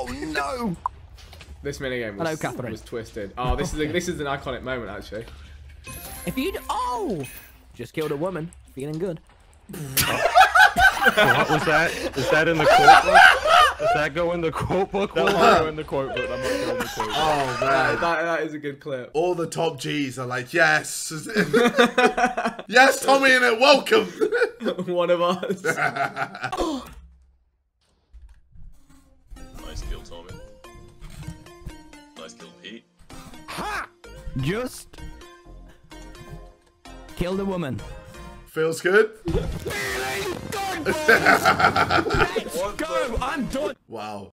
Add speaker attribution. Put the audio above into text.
Speaker 1: Oh no!
Speaker 2: This minigame was twisted. Oh, this is an iconic moment actually.
Speaker 1: If you just killed a woman, feeling good.
Speaker 3: What was that? Is that in the quote book? Does that go in the quote book?
Speaker 2: That might go in the quote book. That might go in the quote book.
Speaker 4: Oh man,
Speaker 2: that is a good clip.
Speaker 4: All the top G's are like, yes, yes, TommyInnit, welcome.
Speaker 2: One of us.
Speaker 5: Nice kill, Tommy. Nice kill, Pete.
Speaker 1: Ha! Just killed a woman.
Speaker 4: Feels good.
Speaker 1: Feeling good, boys. Let's go. I'm done.
Speaker 4: Wow.